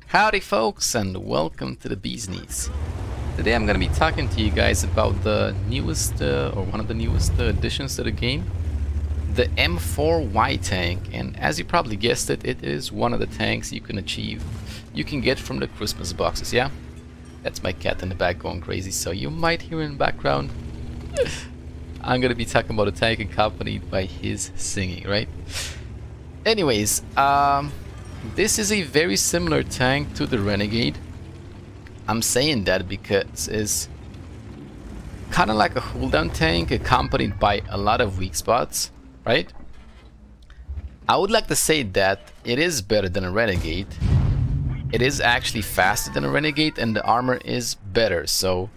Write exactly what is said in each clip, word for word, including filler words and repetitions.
Howdy folks, and welcome to the Bee's Knees. Today I'm gonna be talking to you guys about the newest, uh, or one of the newest uh, additions to the game, the M four Y tank. And as you probably guessed it, it is one of the tanks you can achieve, you can get from the Christmas boxes, yeah? That's my cat in the back going crazy, so you might hear in the background. I'm gonna be talking about a tank accompanied by his singing, right? Anyways, um... this is a very similar tank to the Renegade. I'm saying that because it's kind of like a cooldown tank accompanied by a lot of weak spots, right? I would like to say that it is better than a Renegade. It is actually faster than a Renegade and the armor is better, so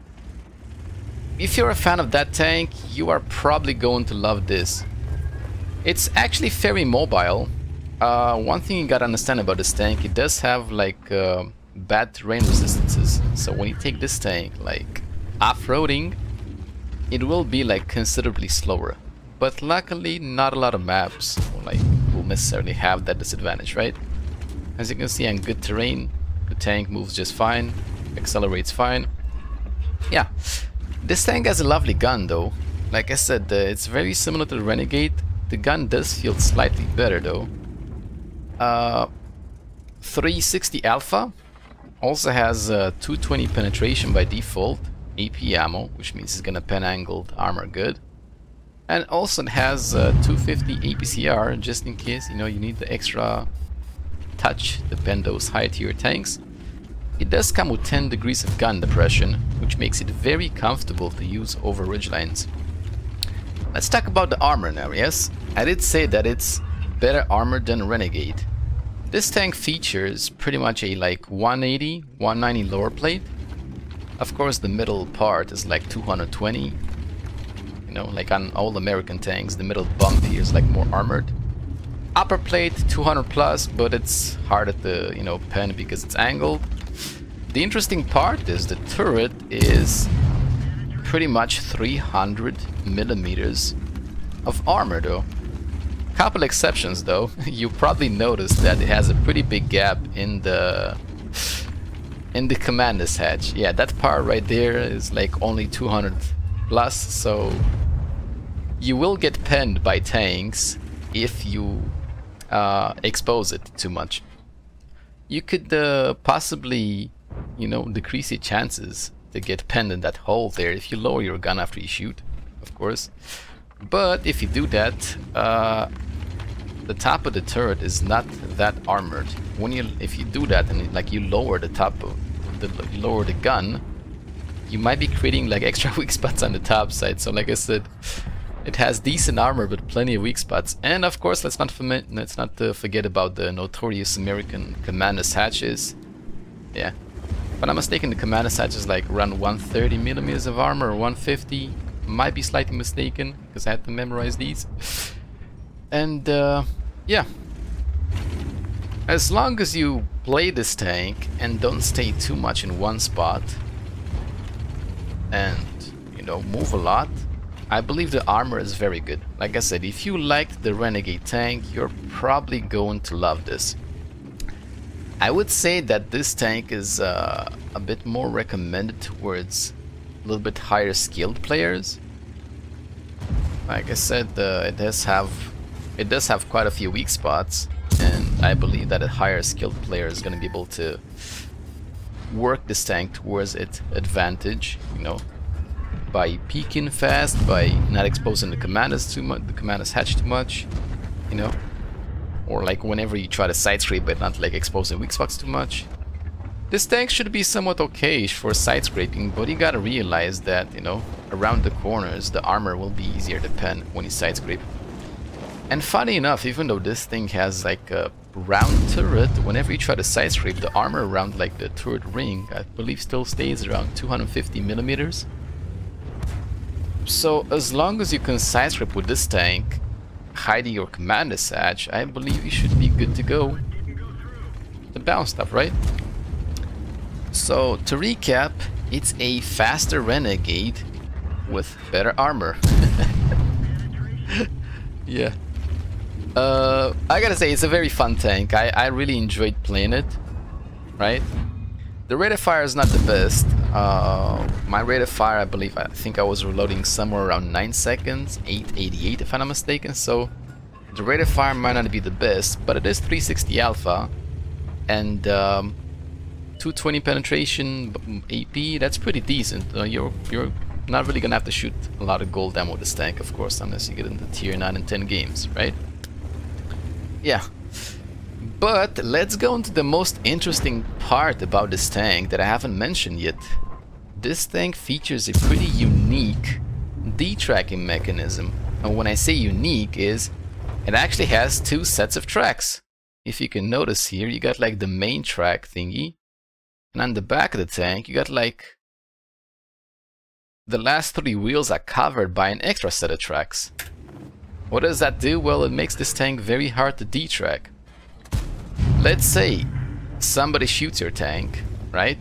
if you're a fan of that tank, you are probably going to love this. It's actually very mobile. Uh, one thing you gotta understand about this tank, it does have like uh, bad terrain resistances. So when you take this tank like off-roading, it will be like considerably slower. But luckily not a lot of maps like will necessarily have that disadvantage, right? As you can see, on good terrain, the tank moves just fine, accelerates fine. Yeah, this tank has a lovely gun though. Like I said, uh, it's very similar to the Renegade. The gun does feel slightly better though. Uh, three sixty Alpha also has uh, two twenty penetration by default, A P ammo, which means it's gonna pen angled armor good, and also it has uh, two fifty A P C R just in case you know you need the extra touch to pen those high tier tanks. It does come with ten degrees of gun depression, which makes it very comfortable to use over ridgelines. Let's talk about the armor now. Yes, I did say that it's better armor than Renegade. This tank features pretty much a like one eighty, one ninety lower plate. Of course the middle part is like two hundred twenty. You know, like on all American tanks, the middle bump here is like more armored. Upper plate two hundred plus, but it's harder to, you know, pen because it's angled. The interesting part is the turret is pretty much three hundred millimeters of armor though. Couple exceptions though. You probably noticed that it has a pretty big gap in the in the commander's hatch. Yeah, that part right there is like only two hundred plus, so you will get penned by tanks if you uh, expose it too much. You could uh, possibly, you know, decrease your chances to get penned in that hole there if you lower your gun after you shoot, of course. But if you do that, uh, the top of the turret is not that armored. When you, if you do that and like you lower the top of the, you lower the gun, you might be creating like extra weak spots on the top side. So like I said, it has decent armor but plenty of weak spots. And of course, let's not forget, let's not uh, forget about the notorious American commander's hatches. Yeah, if I'm not mistaken, the commander's hatch is like around one thirty millimeters of armor or one fifty. Might be slightly mistaken because I had to memorize these. And uh, yeah, as long as you play this tank and don't stay too much in one spot and, you know, move a lot, I believe the armor is very good. Like I said, if you liked the Renegade tank, you're probably going to love this. I would say that this tank is uh, a bit more recommended towards a little bit higher skilled players. Like I said, uh, it does have it does have quite a few weak spots, and I believe that a higher skilled player is going to be able to work this tank towards its advantage, you know, by peeking fast, by not exposing the commanders too much, the commander's hatch too much, you know, or like whenever you try to side scrape but not like exposing weak spots too much. This tank should be somewhat okay for side scraping, but you gotta realize that, you know, around the corners the armor will be easier to pen when you side scrape. And funny enough, even though this thing has like a round turret, whenever you try to side scrape, the armor around like the turret ring, I believe, still stays around two hundred fifty millimeters. So as long as you can side scrape with this tank, hiding your commander's hatch, I believe you should be good to go. The bounce stuff, right? So to recap, it's a faster Renegade with better armor. Yeah. Uh, I gotta say, it's a very fun tank. I, I really enjoyed playing it. right? The rate of fire is not the best. Uh, my rate of fire, I believe, I think I was reloading somewhere around nine seconds, eight eighty-eight if I'm not mistaken, so the rate of fire might not be the best, but it is three sixty alpha, and um, two twenty penetration A P, that's pretty decent. Uh, you're, you're not really gonna have to shoot a lot of gold ammo with this tank, of course, unless you get into tier nine and ten games, right? Yeah. But let's go into the most interesting part about this tank that I haven't mentioned yet. This tank features a pretty unique D-tracking mechanism. And when I say unique is, it actually has two sets of tracks. If you can notice here, you got like the main track thingy. And on the back of the tank, you got like... the last three wheels are covered by an extra set of tracks. What does that do? Well, it makes this tank very hard to D-track. Let's say somebody shoots your tank, right?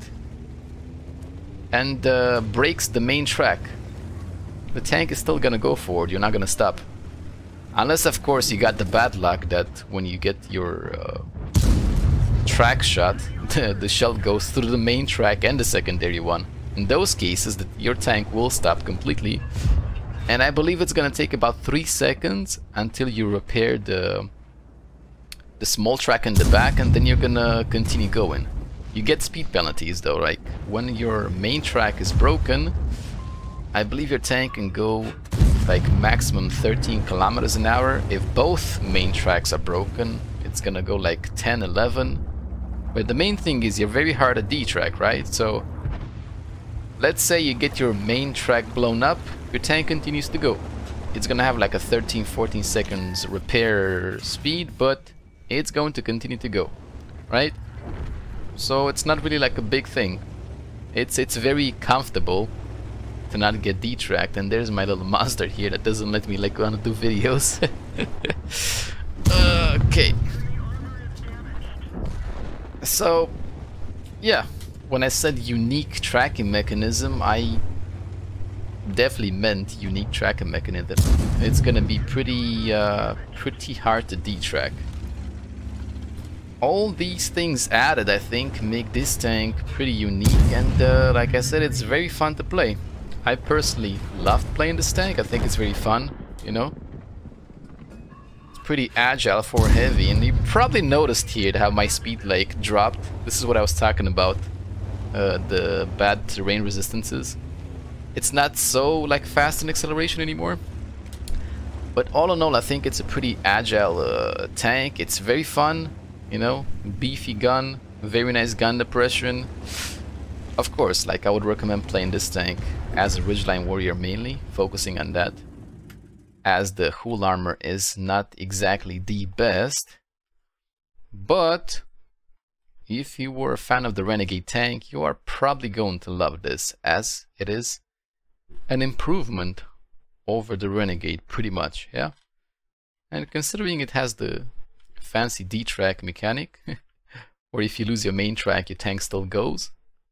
And uh, breaks the main track. The tank is still gonna go forward, you're not gonna stop. Unless, of course, you got the bad luck that when you get your uh, track shot, the, the shell goes through the main track and the secondary one. In those cases, the, your tank will stop completely. And I believe it's gonna take about three seconds until you repair the the small track in the back, and then you're gonna continue going. You get speed penalties though, like when your main track is broken, I believe your tank can go like maximum thirteen kilometers an hour. If both main tracks are broken, it's gonna go like ten, eleven. But the main thing is you're very hard at D-track, right? So let's say you get your main track blown up, your tank continues to go. It's gonna have like a thirteen, fourteen seconds repair speed, but it's going to continue to go, right? So it's not really like a big thing. It's it's very comfortable to not get D-tracked, and there's my little monster here that doesn't let me like want to do videos. Okay. So, yeah, when I said unique tracking mechanism, I definitely meant unique tracking mechanism. It's gonna be pretty, uh, pretty hard to D-track. All these things added, I think, make this tank pretty unique, and uh, like I said, it's very fun to play. I personally love playing this tank. I think it's very fun, you know. It's pretty agile for heavy, and you probably noticed here how my speed like dropped. This is what I was talking about, uh, the bad terrain resistances. It's not so like fast in acceleration anymore. But all in all, I think it's a pretty agile uh, tank. It's very fun. You know, beefy gun, very nice gun depression. Of course, like I would recommend playing this tank as a Ridgeline Warrior mainly, focusing on that, as the hull armor is not exactly the best. But if you were a fan of the Renegade tank, you are probably going to love this, as it is an improvement over the Renegade pretty much, yeah? And considering it has the fancy D-track mechanic, or if you lose your main track, your tank still goes,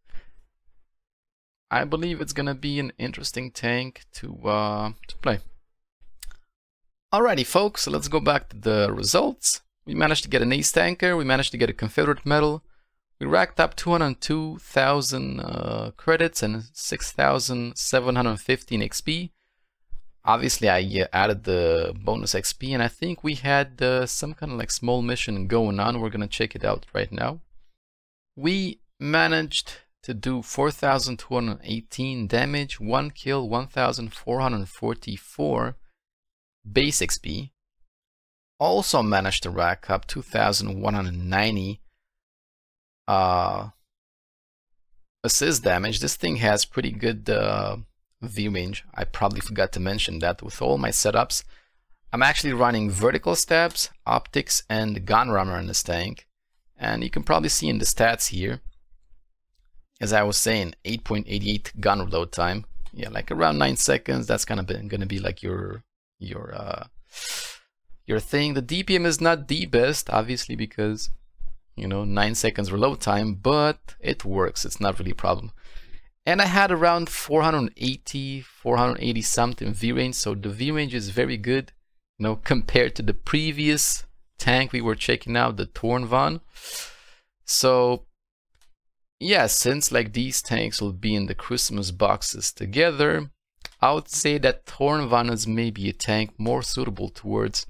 I believe it's gonna be an interesting tank to uh, to play. Alrighty folks, so let's go back to the results. We managed to get an ace tanker, we managed to get a Confederate medal, we racked up two hundred two thousand uh, credits and six thousand seven hundred fifteen X P. Obviously I uh, added the bonus X P, and I think we had uh, some kind of like small mission going on. We're gonna check it out right now. We managed to do four thousand two hundred eighteen damage, one kill, one thousand four hundred forty-four base X P. Also managed to rack up two thousand one hundred ninety uh, assist damage. This thing has pretty good uh, view range. I probably forgot to mention that with all my setups. I'm actually running vertical stabs, optics, and gun rammer in this tank. And you can probably see in the stats here, as I was saying, eight point eight eight gun reload time. Yeah, like around nine seconds. That's kind of going to be like your your uh, your thing. The D P M is not the best, obviously, because, you know, nine seconds reload time, but it works. It's not really a problem. And I had around four hundred eighty, four hundred eighty something V range, so the V range is very good, you know, compared to the previous tank we were checking out, the Torn Von. So yeah, since like these tanks will be in the Christmas boxes together, I would say that Thornvan is maybe a tank more suitable towards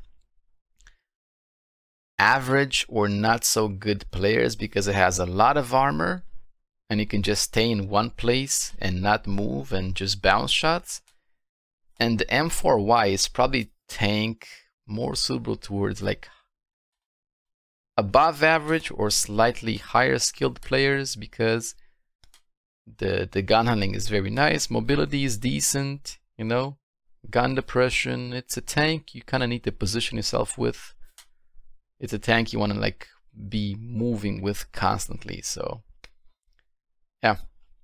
average or not so good players because it has a lot of armor and you can just stay in one place and not move and just bounce shots. And the M four Y is probably tank more suitable towards like above average or slightly higher skilled players because the the gun handling is very nice, mobility is decent, you know, gun depression. It's a tank you kind of need to position yourself with. It's a tank you want to like be moving with constantly. So yeah,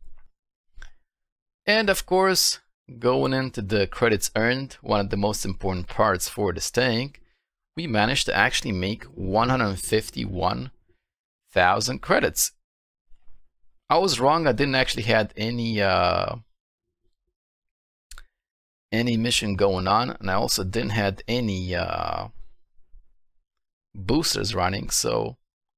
and of course, going into the credits earned, one of the most important parts for this tank, we managed to actually make one hundred fifty-one thousand credits. I was wrong. I didn't actually had any uh, any mission going on, and I also didn't had any uh, boosters running. So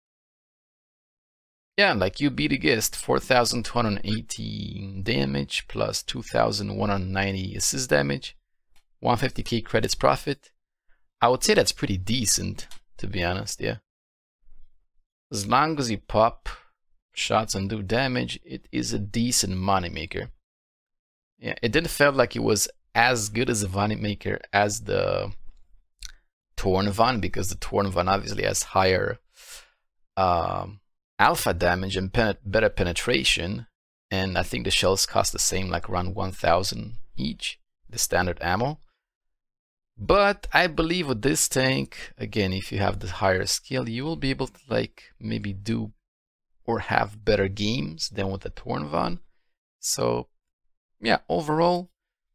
yeah, like you beat a guest, four thousand two hundred eighty damage plus two thousand one hundred ninety assist damage, one hundred fifty K credits profit. I would say that's pretty decent, to be honest. Yeah, as long as you pop shots and do damage, it is a decent money maker. Yeah, it didn't feel like it was as good as a money maker as the Thornvan, because the Thornvan obviously has higher um, alpha damage and pen better penetration, and I think the shells cost the same, like around one thousand each, the standard ammo. But I believe with this tank, again, if you have the higher skill, you will be able to like maybe do or have better games than with the Thornvan. So yeah, overall,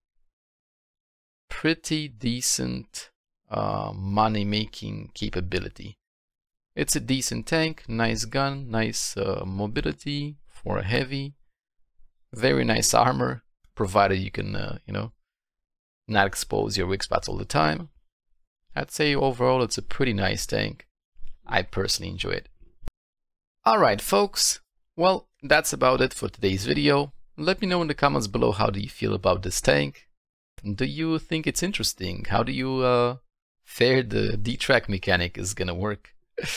pretty decent uh, money making capability. It's a decent tank, nice gun, nice uh, mobility for a heavy, very nice armor, provided you can, uh, you know, not expose your weak spots all the time. I'd say overall it's a pretty nice tank. I personally enjoy it. Alright folks, well, that's about it for today's video. Let me know in the comments below, how do you feel about this tank? Do you think it's interesting? How do you uh, fare the D-track mechanic is gonna work?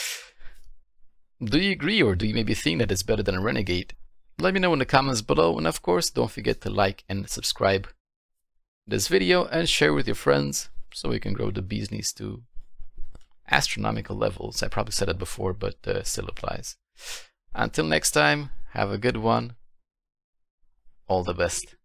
Do you agree, or do you maybe think that it's better than a Renegade? Let me know in the comments below, and of course don't forget to like and subscribe this video and share with your friends so we can grow the Bees Knees to astronomical levels. I probably said it before, but uh, still applies. Until next time, have a good one. All the best.